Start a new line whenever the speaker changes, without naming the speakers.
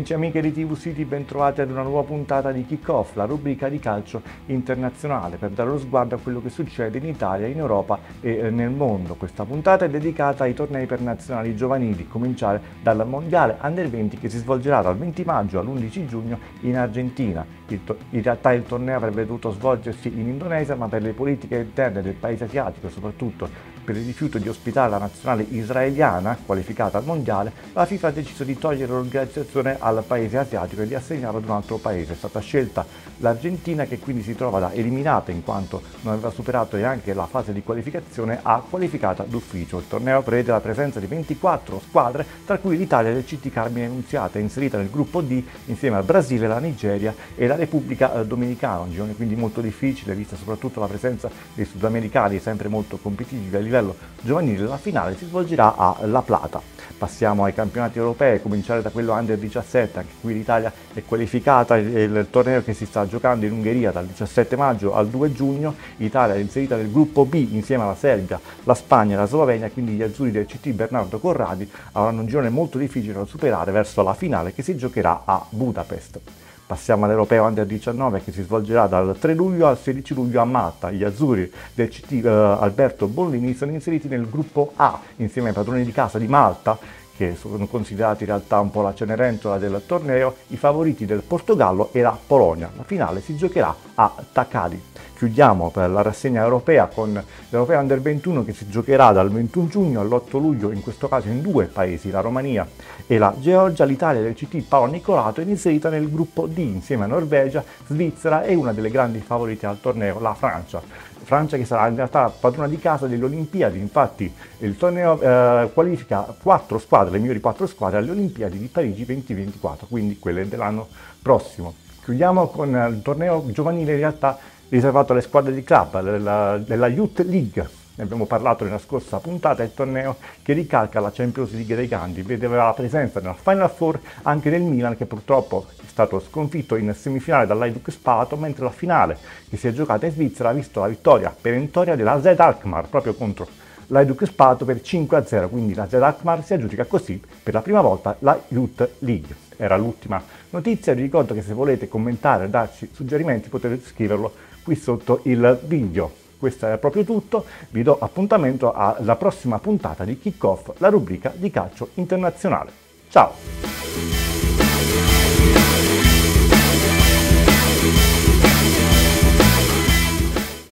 Amici e amiche di TV City, bentrovati ad una nuova puntata di Kick-Off, la rubrica di calcio internazionale, per dare lo sguardo a quello che succede in Italia, in Europa e nel mondo. Questa puntata è dedicata ai tornei internazionali giovanili, cominciare dal Mondiale Under 20 che si svolgerà dal 20 maggio all'11 giugno in Argentina. In realtà il torneo avrebbe dovuto svolgersi in Indonesia, ma per le politiche interne del paese asiatico, soprattutto per il rifiuto di ospitare la nazionale israeliana qualificata al mondiale, la FIFA ha deciso di togliere l'organizzazione al paese asiatico e di assegnarlo ad un altro paese. È stata scelta l'Argentina, che quindi si trova da eliminata in quanto non aveva superato neanche la fase di qualificazione a qualificata d'ufficio. Il torneo prevede la presenza di 24 squadre, tra cui l'Italia del CT Carmine Annunziata, inserita nel gruppo D insieme al Brasile, la Nigeria e la Repubblica Dominicana. Un girone quindi molto difficile, vista soprattutto la presenza dei sudamericani sempre molto competitivi a livello giovanile. La finale si svolgerà a La Plata. Passiamo ai campionati europei, a cominciare da quello Under 17, anche qui l'Italia è qualificata, il torneo che si sta giocando in Ungheria dal 17 maggio al 2 giugno, l'Italia è inserita nel gruppo B insieme alla Serbia, la Spagna e la Slovenia, quindi gli azzurri del CT Bernardo Corradi avranno un girone molto difficile da superare verso la finale che si giocherà a Budapest. Passiamo all'Europeo Under 19 che si svolgerà dal 3 luglio al 16 luglio a Malta. Gli azzurri del CT Alberto Bollini sono inseriti nel gruppo A insieme ai padroni di casa di Malta, che sono considerati in realtà un po' la Cenerentola del torneo, i favoriti del Portogallo e la Polonia. La finale si giocherà a Takali. Chiudiamo per la rassegna europea con l'Europeo Under 21 che si giocherà dal 21 giugno all'8 luglio, in questo caso in due paesi, la Romania e la Georgia. L'Italia del CT Paolo Nicolato è inserita nel gruppo D insieme a Norvegia, Svizzera e una delle grandi favorite al torneo, la Francia. Francia che sarà in realtà padrona di casa delle Olimpiadi, infatti il torneo qualifica 4 squadre, le migliori 4 squadre alle Olimpiadi di Parigi 2024, quindi quelle dell'anno prossimo. Chiudiamo con il torneo giovanile in realtà riservato alle squadre di club, della Youth League. Ne abbiamo parlato nella scorsa puntata, il torneo che ricalca la Champions League dei grandi, vedeva la presenza nella Final Four anche del Milan, che purtroppo è stato sconfitto in semifinale dall'Hajduk Spalato, mentre la finale che si è giocata in Svizzera ha visto la vittoria perentoria della AZ Alkmaar proprio contro l'Hajduk Spalato per 5-0, quindi la AZ Alkmaar si aggiudica così per la prima volta la Youth League. Era l'ultima notizia, vi ricordo che se volete commentare o darci suggerimenti potete scriverlo qui sotto il video. Questo è proprio tutto, vi do appuntamento alla prossima puntata di Kick-Off, la rubrica di calcio internazionale. Ciao!